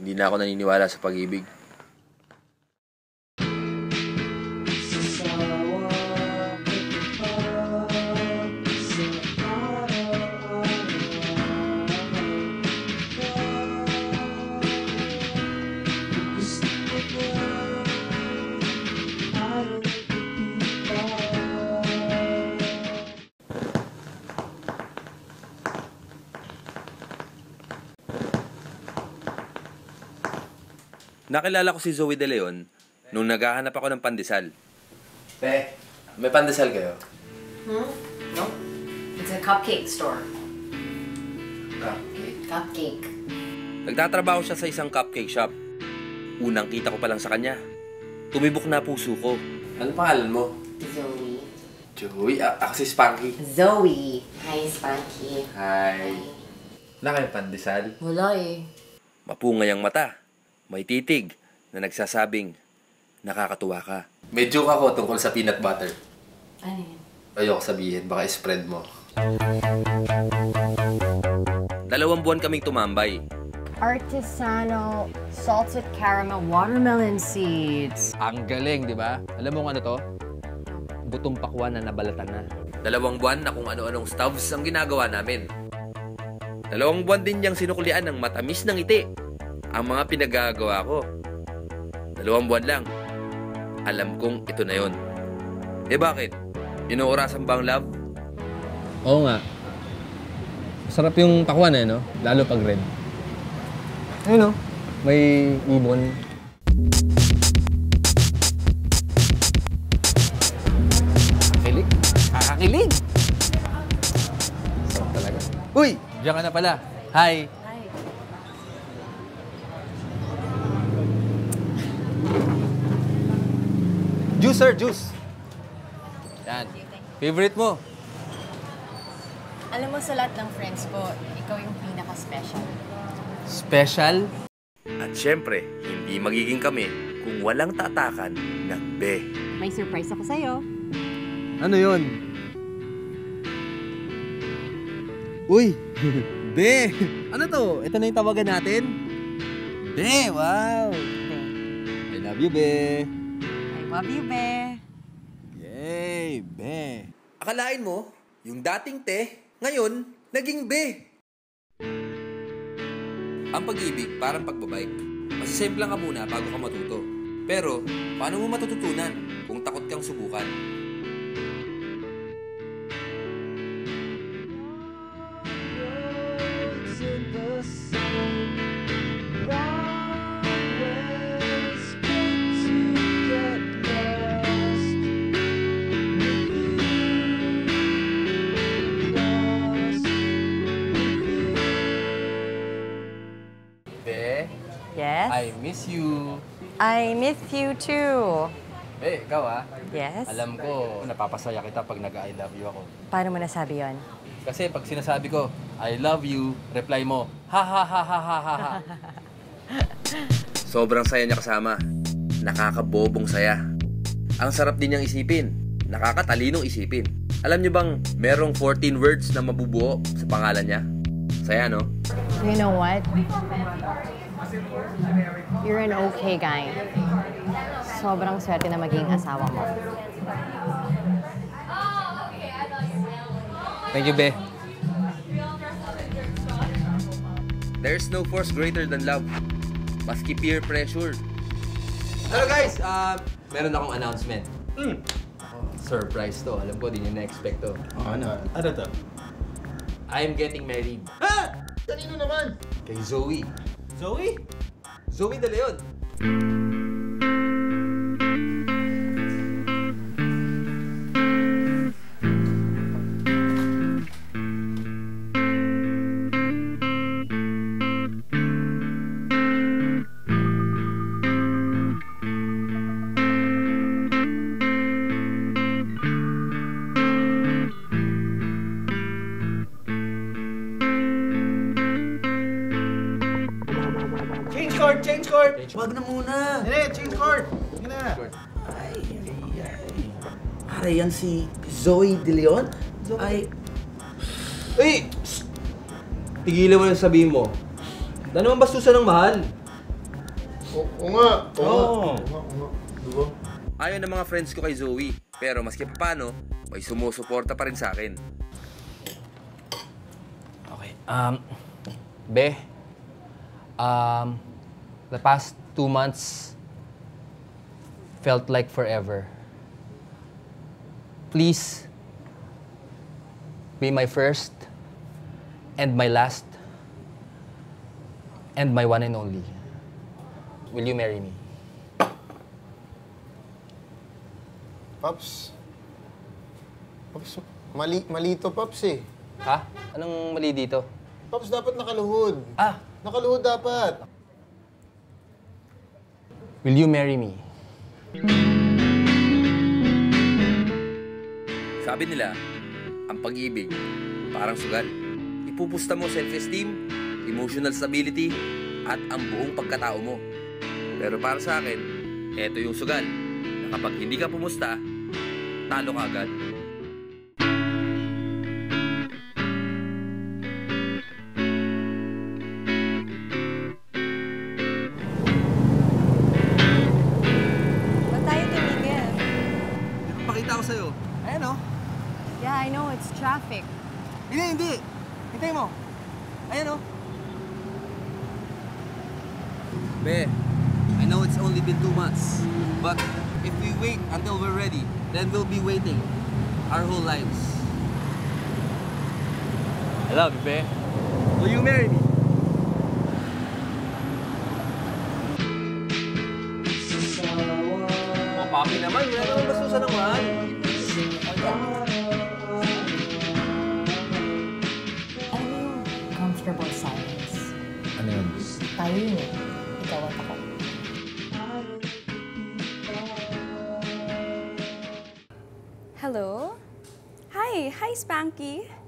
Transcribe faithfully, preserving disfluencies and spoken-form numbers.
hindi na ako naniniwala sa pag-ibig. Nakilala ko si Zoe De Leon nung naghahanap ako ng pandesal. Be, may pandesal kayo? Hmm? No. It's a cupcake store. Cupcake? Cupcake. Nagtatrabaho siya sa isang cupcake shop. Unang kita ko pa lang sa kanya. Tumibok na puso ko. Ano pangalan mo? Zoe. Joey? A ako si Spanky. Zoe. Hi, Spanky. Hi. Wala kayong pandesal? Wala eh. Mapungay ang mata. May titig na nagsasabing, nakakatuwa ka. May joke ako tungkol sa peanut butter. Ano yun? Ayoko sabihin, baka spread mo. Dalawang buwan kaming tumambay. Artisano salted caramel watermelon seeds. Ang galing, di ba? Alam mo kung ano to? Butong pakwan na nabalatan na. Dalawang buwan na kung ano-anong stuffs ang ginagawa namin. Dalawang buwan din niyang sinukulian ng matamis ng ngiti ang mga pinagagawa ko. Dalawang buwan lang. Alam kong ito na yon. Eh bakit? Inuorasan ba ang love? Oo nga. Masarap yung pakwan eh, no? Lalo pag red. Ayun, no? May ibon. Kakakilig? Kakakilig! Sarap talaga. Uy! Diyan ka na pala. Hi! Juice, sir, juice. Yan. Favorite mo? Alam mo, sa lahat ng friends ko, ikaw yung pinaka-special. Special? At syempre, hindi magiging kami kung walang tatakan ng be. May surprise ako sa'yo. Ano yun? Uy! Be! Ano to? Ito na yung tawagan natin? Be! Wow! I love you, Be! I love you, Be! Yay! Be! Akalain mo, yung dating te, ngayon, naging be. Ang pag-ibig, parang pagbabike. Masisimplang ka muna bago ka matuto. Pero, paano mo matututunan kung takot kang subukan? Yes? I miss you. I miss you too. Be, ikaw ah. Yes? Alam ko, napapasaya kita pag nag-I love you ako. Paano mo nasabi yon? Kasi pag sinasabi ko, I love you, reply mo, ha ha ha ha ha ha ha. Sobrang saya niya kasama. Nakakabobong saya. Ang sarap din niyang isipin. Nakakatalinong isipin. Alam niyo bang merong fourteen words na mabubuo sa pangalan niya? Saya, no? You know what? You're an okay guy. Sobrang swerte na maging asawa mo. Thank you, Be. There's no force greater than love. Maski peer pressure. Hello guys! Uh, meron akong announcement. Mm. Surprise to. Alam ko, di nyo na-expect to. Oh, ano? Ano to? I'm getting married. Ha? Kanino naman? Kay Zoe. Zoe? Zoe De Leon. Change court! Change court! Wag na muna. Hindi, change court! Sige na. Ay, ay, ay. Para yan si Zoe De Leon? Ay, Uy! Tigilan mo yung sabihin mo. Ano naman bastusan ng mahal? Oo oo nga. Oo nga. Oo. Oo nga, oo nga. Diba? Ayaw ng mga friends ko kay Zoe, pero maski paano, may sumusuporta pa rin sa akin. Okay. Um, Be, um, the past two months felt like forever. Please be my first and my last and my one and only. Will you marry me? Paps. Paps, mali, mali to, Paps eh. Ha? Anong mali dito? Paps, dapat nakaluhod. Ah, Nakaluhod dapat. will you marry me? Sabi nila, ang pag-ibig, parang sugal. Ipupusta mo self-esteem, emotional stability, at ang buong pagkatao mo. Pero para sa akin, eto yung sugal, na kapag hindi ka pumusta, talo ka agad. Ba't tayo tumigil? Pakita ko sa'yo. Ayan oh. Yeah, I know. It's traffic. Hindi, hindi. Hintay mo. Ayan oh. Be, I know it's only been two months. But if we wait until we're ready, then we'll be waiting our whole lives. I love you, Be. Will you marry me? Oh, papi naman. Wala naman basusa naman. Ano yung comfortable silence? Ano yun? Tayo yun eh. Ikaw at ako. Hello? Hi! Hi, Spanky!